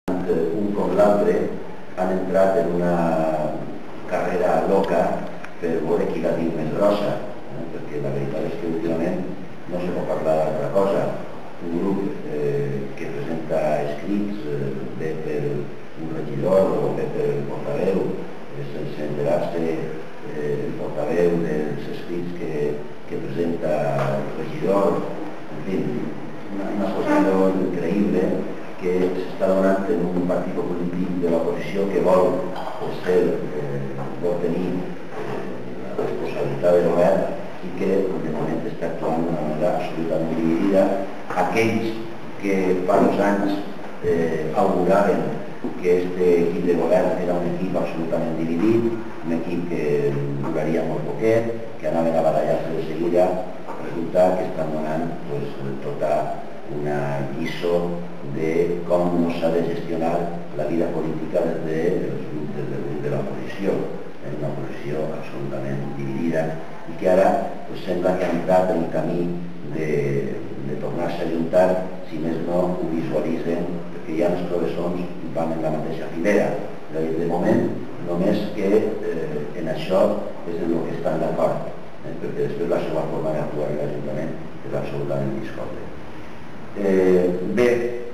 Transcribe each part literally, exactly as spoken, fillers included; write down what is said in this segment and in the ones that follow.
un com l'altre han entrat en una carrera loca per veure qui la diu més grossa, eh? perquè la veritat és que últimament no se pot parlar d'altra cosa. Un grup eh, que presenta escrits eh, bé per un regidor o bé per el portaveu, eh, sense enterar-se eh, el portaveu dels escrits que, que presenta el regidor, en fi, una, una qüestió increïble que s'està donant en un partit polític de l'oposició que vol ser, eh, vol tenir eh, la responsabilitat del govern i que de moment està actuant d'una manera absolutament dividida. Aquells que fa dos anys eh, auguraven que aquest equip de govern era un equip absolutament dividit, un equip que duraria molt poquet, que anaven a barallar-se de seguida, resulta que estan donant pues, tota una lliçó de com no s'ha de gestionar la vida política des dels grups des del grup de l'oposició, una oposició absolutament dividida i que ara pues, sembla que ha entrat en el camí de, de tornar-se a juntar, si més no ho visualitzen, perquè ja els professors van en la mateixa filera. De moment, només que eh, en això és en el que estan d'acord, eh, perquè després la seva forma d'actuar en l'Ajuntament és absolutament discorde. Eh, bé,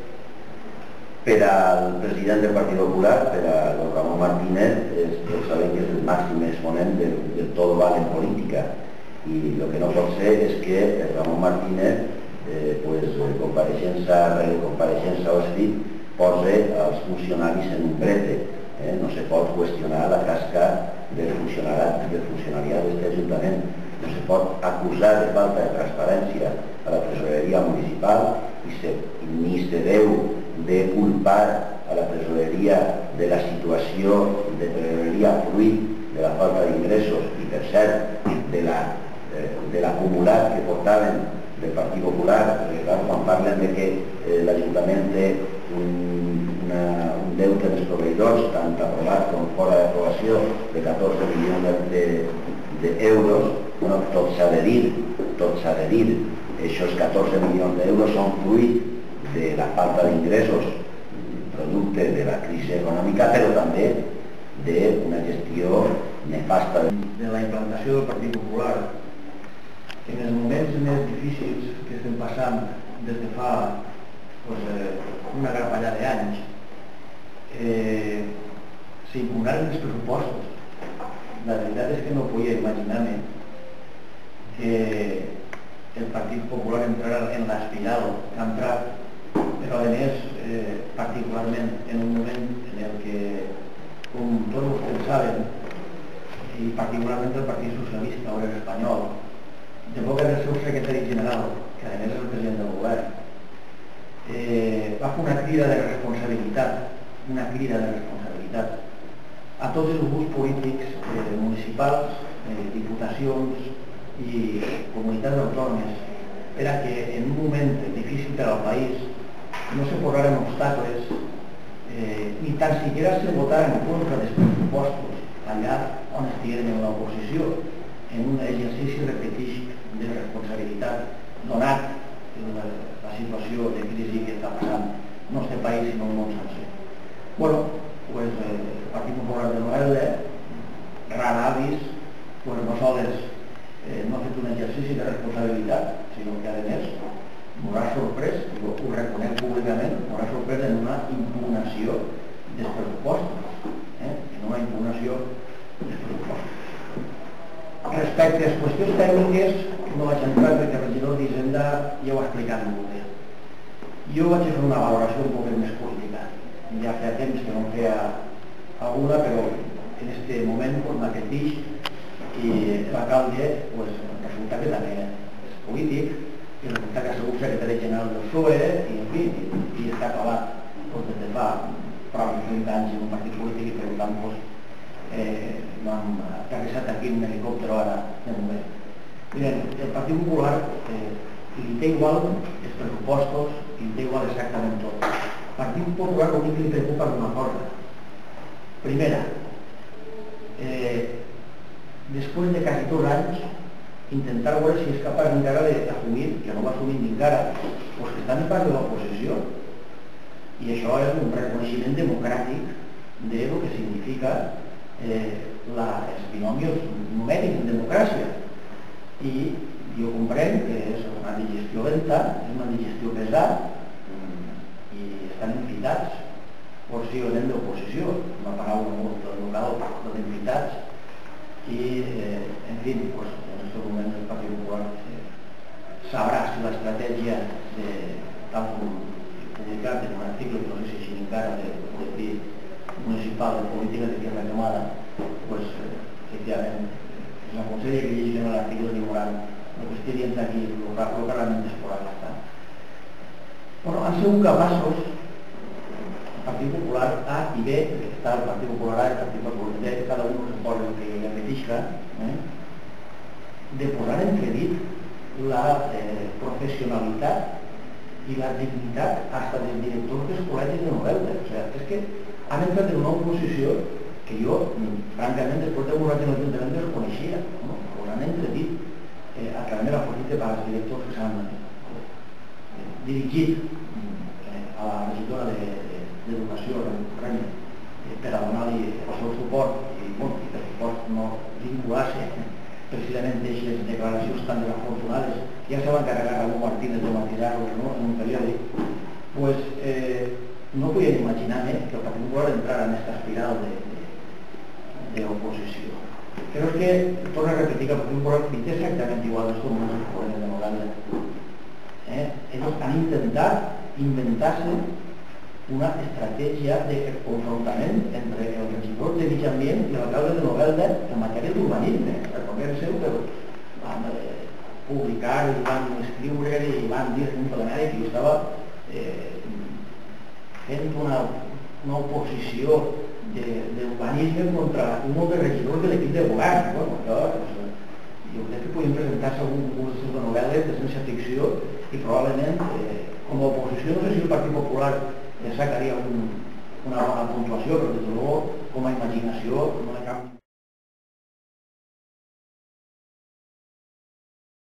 per al president del Partit Popular, per a don Ramon Martínez, és, tots sabem que és el màxim exponent del, del tot val en política i el que no pot ser és que Ramon Martínez, eh, pues, compareixença rere compareixença o escrit, posa els funcionaris en un brete. Eh? No se pot qüestionar la tasca del funcionariat del funcionariat d'aquest Ajuntament. No se pot acusar de falta de transparència a la tresoreria municipal i se, ni se deu de culpar a la tresoreria de la situació de tresoreria fruit de la falta d'ingressos i, per cert, de l'acumulat la, eh, que portaven del Partit Popular, perquè clar, quan parlen de que eh, l'Ajuntament té un, una, un deute dels proveïdors, tant aprovat com fora d'aprovació, de catorze milions d'euros, bueno, tot s'ha de dir, tot s'ha de dir. Aquests catorze milions d'euros són fruit de la falta d'ingressos producte de la crisi econòmica, però també d'una gestió nefasta. De la implantació del Partit Popular, que en els moments més difícils que estem passant des de fa pues, eh, una grapallada d'anys, eh, s'impugnaran els pressupostos. La veritat és que no podia imaginar-me que el Partit Popular entrarà en l'espiral que ha entrat, però a més, eh, particularment en un moment en el que, com tots vostès saben, i particularment el Partit Socialista Obrer Espanyol, de boca del seu secretari general, que a més és el president del govern, eh, va fer una crida de responsabilitat, una crida de responsabilitat a tots els grups polítics eh, municipals, eh, diputacions i comunitats autònomes, per a que en un moment difícil per al país no se posaren obstacles eh, ni tan siquiera se votaren en contra dels pressupostos allà on estigueren en l'oposició, en un exercici repeteix de responsabilitat, donat la, la situació de crisi que està passant no este país sinó el món sencer. Bueno, pues eh, el Partit Popular de Novelda, rara avis, pues no sols eh, no ha fet un exercici de responsabilitat, sinó que a més m'haurà sorprès, jo ho reconec públicament, m'haurà sorprès en una impugnació dels pressupostos, eh? en una impugnació dels pressupostos. Respecte a les qüestions tècniques, no vaig entrar perquè el regidor d'Hisenda ja ho ha explicat molt bé. Jo vaig fer una valoració un poc més política. Ja feia temps que no feia alguna, però en aquest moment pues, m'apeteix i l'alcalde pues, resulta que també és polític i resulta que ha sigut secretari general del P S O E i, en fi, i, i està acabat pues, des de fa prop de trenta anys en un partit polític i per tant pues, eh, no han aterrissat aquí en un helicòpter ara de moment. Miren, el Partit Popular eh, li té igual els pressupostos i li té igual exactament tot. El Partit Popular l'únic que li preocupa és una cosa. Primera, eh, després de quasi dos anys, intentar veure si és capaç encara d'assumir, que no va assumir encara, doncs que està en part de l'oposició. I això és un reconeixement democràtic de lo que significa eh, la, els binomios numèrics en democràcia. I jo comprenc que és una digestió lenta, és una digestió pesada, i estan enfitats possiblement d'oposició, una paraula molt local, però d'enfitats, i, eh, en fi, pues, en aquest moment el Partit Popular eh, sabrà si l'estratègia de, tal com publicat en un article, que no sé si així encara, de, de, de municipal de política de tierra quemada, pues, eh, efectivament, es aconsella que llegeixen l'article de Moran, el que estic dient aquí, el que realment és por està. Bueno, han sigut capaços, el Partit Popular A i B, està el Partit Popular A i el Partit Popular B, cada un es posa el que li apetisca, eh, de posar en credit la eh, professionalitat i la dignitat hasta dels directors dels col·legis de Novelda. O sigui, és que han entrat en una oposició que jo, francament, després de veure que no l'Ajuntament desconeixia, no? Ho han entredit eh, a través de la política dels directors que s'han eh, dirigit eh, a la regidora d'Educació, de, eh, per a donar-li el seu suport i, bueno, i per suport no vincular-se precisament d'aquestes declaracions tan desafortunades que ja se va encarregar Ramon Martínez de matisar-los, no? En un periòdic, pues, eh, no podien imaginar eh, que el Partit Popular entrara en aquesta espiral d'oposició. Però és que, torno a repetir que el Partit Popular és exactament igual als comuns que poden de Novelda. Eh? Ells han intentat inventar-se una estratègia de confrontament entre el regidor de Mig Ambient i l'alcalde de Novelda en matèria d'urbanisme. Recordem-se que van eh, publicar i van escriure i van dir en un plenari que jo estava eh, fent una, una oposició d'urbanisme contra un altre regidor de l'equip de govern. Bueno, això, jo crec que podem presentar-se algun concurs de novel·les de ciència ficció i probablement eh, com a oposició no sé si el Partit Popular sacaria un, una bona puntuació, però des de luego com a imaginació no hi ha cap